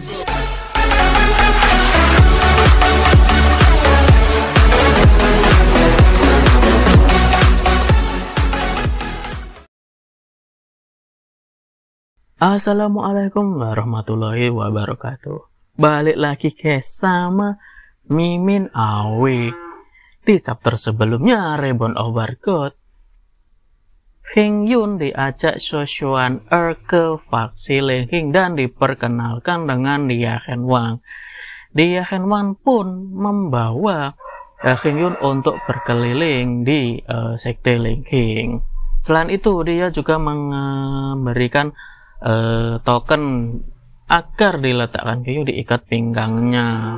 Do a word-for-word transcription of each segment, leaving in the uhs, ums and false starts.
Assalamualaikum warahmatullahi wabarakatuh. Balik lagi guys sama Mimin Awe. Di chapter sebelumnya Reborn of Wargot, Heng Yun diajak Shoshuan Er ke faksi Lenking dan diperkenalkan dengan Dia Hen Wang. Dia Hen Wang pun membawa uh, Heng Yun untuk berkeliling di uh, sekte Lenking. Selain itu dia juga memberikan Uh, token agar diletakkan Heng Yun diikat pinggangnya.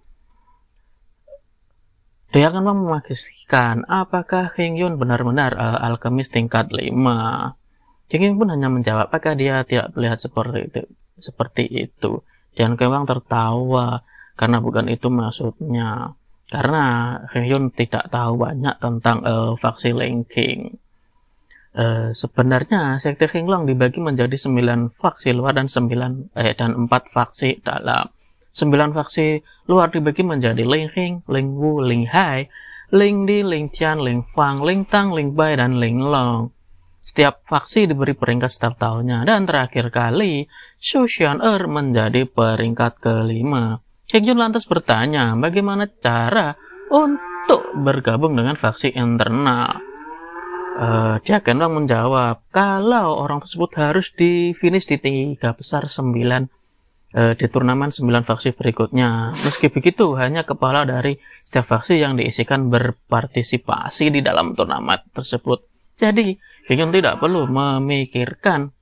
Dia akan memastikan apakah Heng Yun benar-benar uh, alkemis tingkat lima. Heng Yun pun hanya menjawab apakah dia tidak melihat seperti itu. Seperti itu. Dan Heng Wang tertawa karena bukan itu maksudnya. Karena Heng Yun tidak tahu banyak tentang uh, faksi Lenking. Uh, sebenarnya sekte Heng Long dibagi menjadi sembilan faksi luar dan sembilan eh, dan empat faksi dalam. Sembilan faksi luar dibagi menjadi Ling Hing, Ling Wu, Ling Hai, Ling Di, Ling Tian, Ling Fang, Ling Tang, Ling Bai, dan Ling Long. Setiap faksi diberi peringkat setiap tahunnya dan terakhir kali Shoshuan Er menjadi peringkat kelima. Heng Yun lantas bertanya bagaimana cara untuk bergabung dengan faksi internal. Uh, dia Hen Wang menjawab kalau orang tersebut harus di finish di tiga besar sembilan uh, di turnamen sembilan faksi berikutnya. Meski begitu hanya kepala dari setiap faksi yang diisikan berpartisipasi di dalam turnamen tersebut. Jadi Heng Yun tidak perlu memikirkannya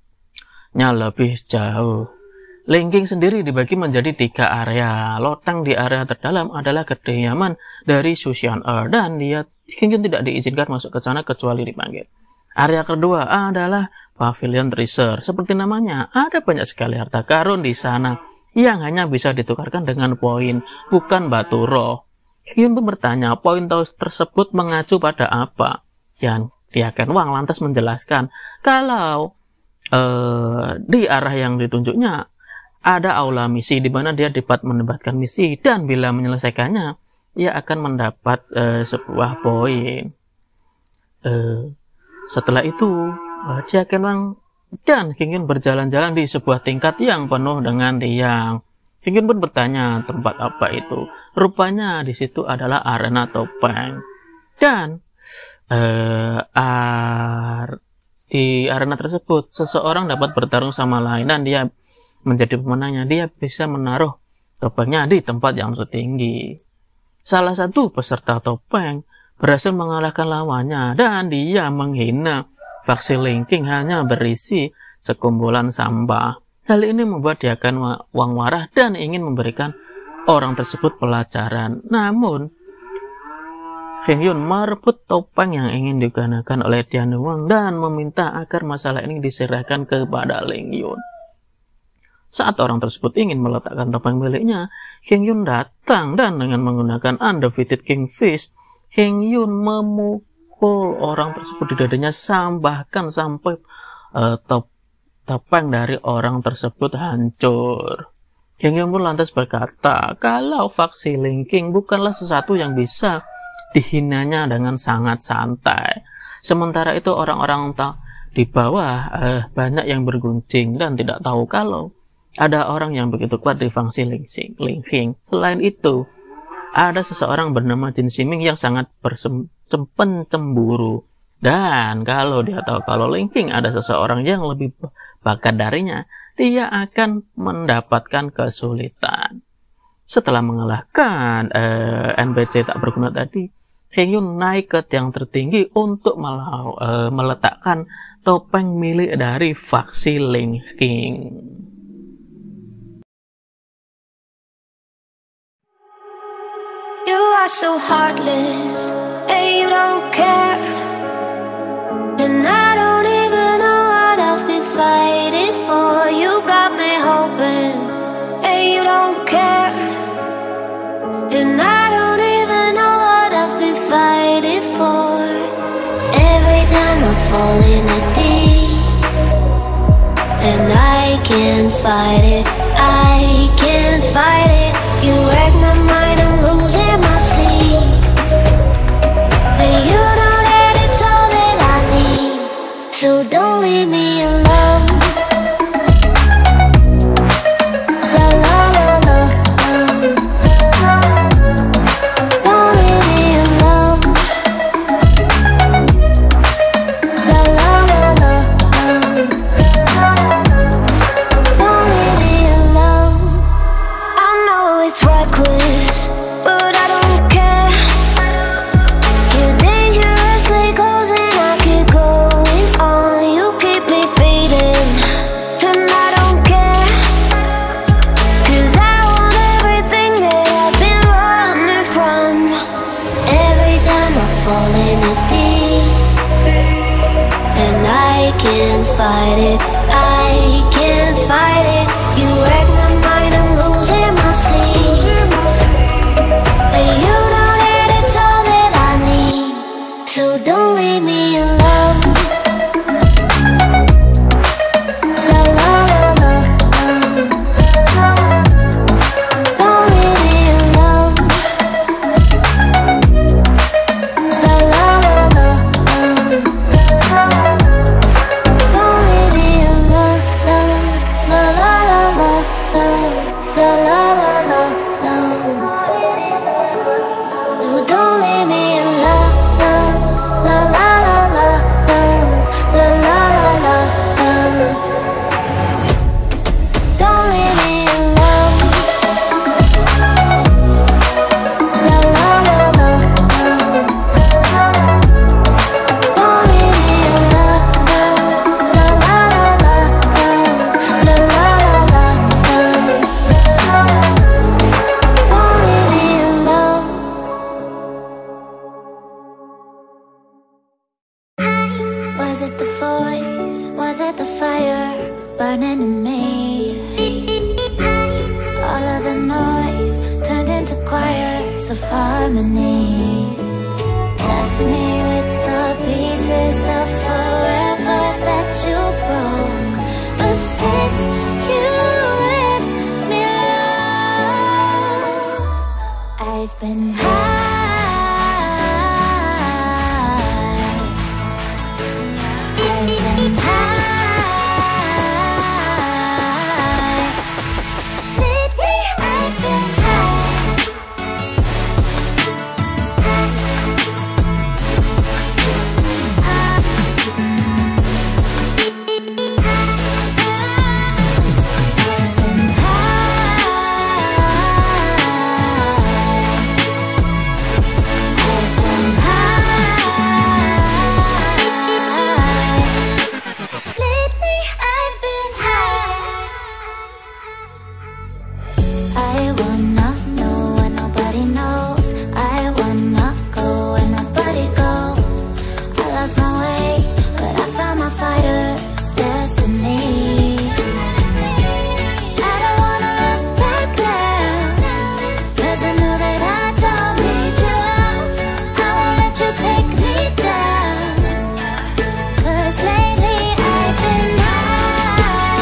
lebih jauh. Lenking sendiri dibagi menjadi tiga area. Loteng di area terdalam adalah kediaman dari Shoshuan Er dan dia Heng Yun tidak diizinkan masuk ke sana kecuali dipanggil. Area kedua adalah Pavilion Treasure. Seperti namanya, ada banyak sekali harta karun di sana yang hanya bisa ditukarkan dengan poin, bukan batu roh. Heng Yun pun bertanya, poin tersebut mengacu pada apa? Dan Dia Hen Wang lantas menjelaskan kalau uh, di arah yang ditunjuknya ada aula misi di mana dia dapat mendapatkan misi dan bila menyelesaikannya ia akan mendapat uh, sebuah poin. Uh, setelah itu uh, Dia Hen Wang dan Heng Yun berjalan-jalan di sebuah tingkat yang penuh dengan tiang. Heng Yun pun bertanya tempat apa itu. Rupanya di situ adalah arena topeng. Dan uh, ar di arena tersebut seseorang dapat bertarung sama lain dan dia menjadi pemenangnya. Dia bisa menaruh topengnya di tempat yang tertinggi. Salah satu peserta topeng berhasil mengalahkan lawannya dan dia menghina faksi Lenking hanya berisi sekumpulan sampah. Hal ini membuat Dia Hen Wang marah dan ingin memberikan orang tersebut pelajaran. Namun Heng Yun merebut topeng yang ingin digunakan oleh Dia Hen Wang dan meminta agar masalah ini diserahkan kepada Ling Yun. Saat orang tersebut ingin meletakkan topeng miliknya, Heng Yun datang dan dengan menggunakan Undefeated Kingfish, Heng Yun memukul orang tersebut di dadanya bahkan sampai uh, top, topeng dari orang tersebut hancur. Heng Yun pun lantas berkata kalau faksi Lenking bukanlah sesuatu yang bisa dihinanya dengan sangat santai. Sementara itu orang-orang di bawah uh, banyak yang berguncing dan tidak tahu kalau ada orang yang begitu kuat di faksi Lenking. Selain itu, ada seseorang bernama Jin Siming yang sangat bercemburu. Dan kalau dia tahu kalau Lenking ada seseorang yang lebih bakat darinya, dia akan mendapatkan kesulitan. Setelah mengalahkan eh, N P C tak berguna tadi, Heng Yun naik ke tiang tertinggi untuk melau, eh, meletakkan topeng milik dari faksi Lenking. You are so heartless, and you don't care. And I don't even know what I've been fighting for. You got me hoping, and you don't care. And I don't even know what I've been fighting for. Every time I fall in the deep, and I can't fight it, I fight it, I can't fight it. You wreck my mind, I'm losing my sleep. And you know that it's all that I need, so don't leave me alone. La la la la la. Don't leave me alone. La la la la la. Don't leave me alone. La la la la la. La la la la la. You don't leave me alone. La la la la la. La la la la la. Don't leave me alone. La la la la la. Don't leave me alone. La la la la la. La la la la la. Don't leave me alone. Was it the voice? Was it the fire burning in me? All of the noise turned into choirs of harmony. Left me with the pieces of forever that you broke. But since you left me alone, I've been high. I've been high. Lately I've been I wanna know what nobody knows. I wanna go where nobody goes. I lost my way, but I found my fighter's destiny. I don't wanna look back now, 'cause I know that I don't need your love. I won't let you take me down, 'cause lately I've been high.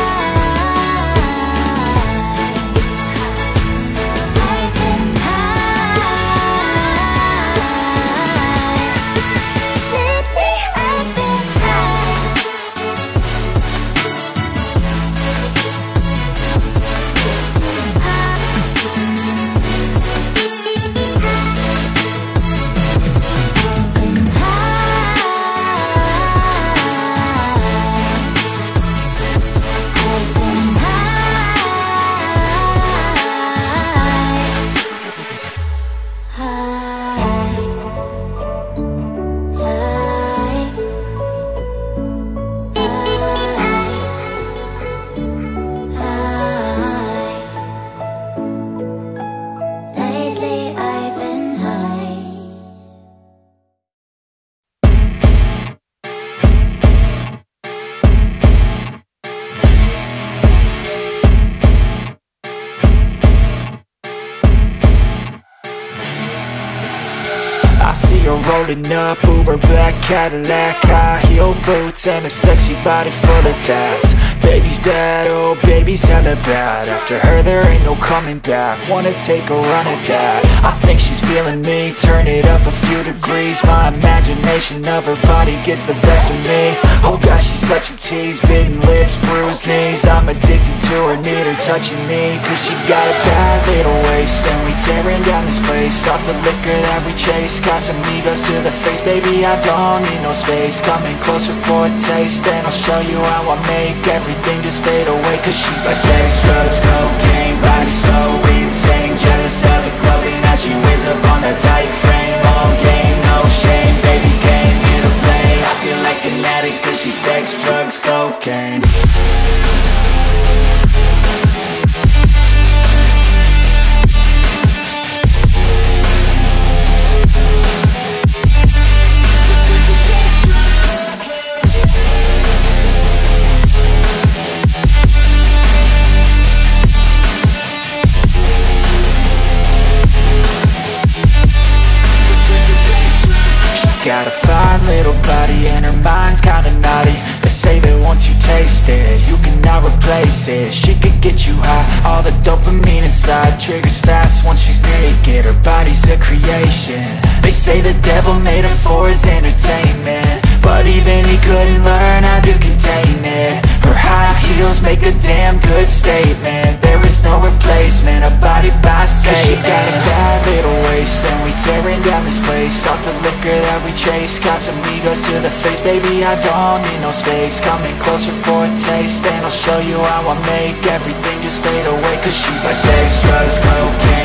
I've been high. Lately I've been I've been high. I've been high. Lately I've been high. I see her rolling up, Uber black Cadillac, high heel boots and a sexy body full of tats. Baby's bad, oh baby's hella bad. After her there ain't no coming back. Wanna take a run at that. I think she's feeling me, turn it up a few degrees. My imagination of her body gets the best of me. Oh gosh, she's such a tease, bitten lips, bruised knees. I'm addicted to her, need her touching me, 'cause she got a bad little waist. And we tearing down this place, off the liquor that we chase. Casamigos to the face, baby I don't need no space. Coming closer for a taste, and I'll show you how I make everything just fade away. 'Cause she's like sex, drugs, cocaine, body so insane. Jealous of the clothing that she wears up on a tight frame. Long game, no shame, baby came here to play. I feel like an addict 'cause she's sex, drugs, cocaine. once you taste it, you cannot replace it. She could get you high, all the dopamine inside triggers fast once she's naked. Her body's a creation. They say the devil made her for his entertainment, but even he couldn't learn how to contain it. Her high heels make a damn good statement. There is no replacement, a body by Satan. 'Cause she got a bad little waist, and we tearing down this place off the liquor that we chase. Got some egos to the face, baby, I don't need no space. Coming closer for a taste, and I'll show you how I make everything just fade away. 'Cause she's like sex, drugs, cocaine,